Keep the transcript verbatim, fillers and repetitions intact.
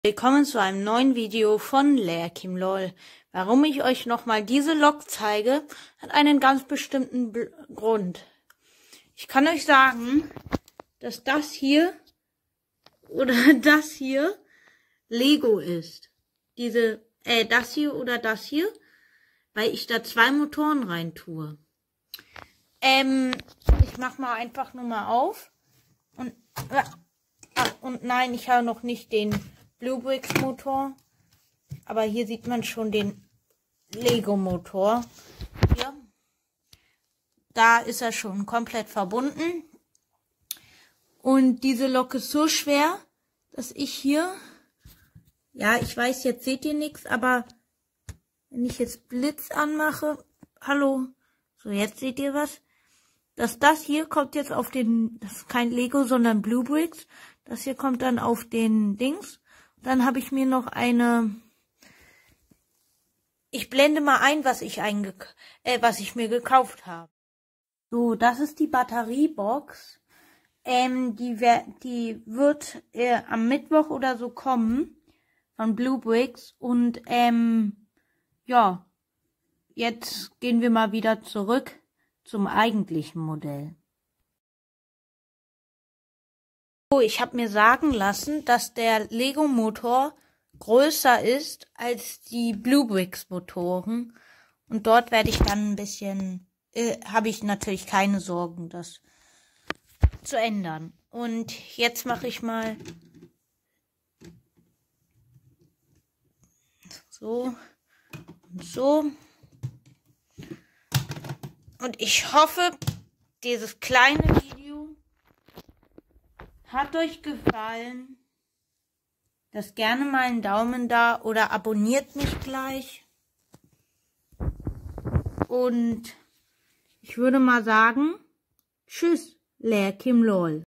Willkommen zu einem neuen Video von Lerkim lol. Warum ich euch nochmal diese Lok zeige, hat einen ganz bestimmten B Grund. Ich kann euch sagen, dass das hier oder das hier Lego ist. Diese, äh, das hier oder das hier, weil ich da zwei Motoren rein tue. Ähm, ich mach mal einfach nur mal auf. Und, äh, und nein, ich habe noch nicht den Bluebricks Motor, aber hier sieht man schon den Lego Motor. Hier. Da ist er schon komplett verbunden. Und diese Lok ist so schwer, dass ich hier, ja, ich weiß, jetzt seht ihr nichts, aber wenn ich jetzt Blitz anmache, hallo, so jetzt seht ihr was, dass das hier kommt jetzt auf den, das ist kein Lego, sondern Bluebricks, das hier kommt dann auf den Dings. Dann habe ich mir noch eine, ich blende mal ein, was ich, einge äh, was ich mir gekauft habe. So, das ist die Batteriebox. Ähm, die, die wird äh, am Mittwoch oder so kommen von Bluebricks. Und ähm, ja, jetzt gehen wir mal wieder zurück zum eigentlichen Modell. Ich habe mir sagen lassen, dass der Lego-Motor größer ist als die Bluebricks-Motoren. Und dort werde ich dann ein bisschen, äh, habe ich natürlich keine Sorgen, das zu ändern. Und jetzt mache ich mal so und so. Und ich hoffe, dieses kleine Video hat euch gefallen. Lasst gerne mal einen Daumen da oder abonniert mich gleich. Und ich würde mal sagen, tschüss, Lerkim lol.